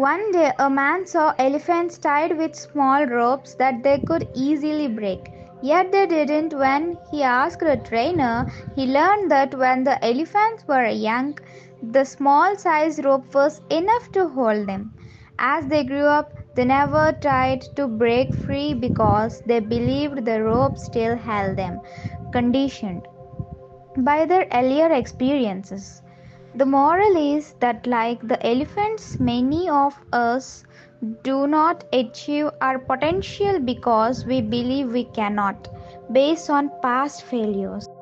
One day, a man saw elephants tied with small ropes that they could easily break. Yet they didn't. When he asked a trainer, he learned that when the elephants were young, the small size rope was enough to hold them. As they grew up, they never tried to break free because they believed the rope still held them, conditioned by their earlier experiences. The moral is that, like the elephants, many of us do not achieve our potential because we believe we cannot, based on past failures.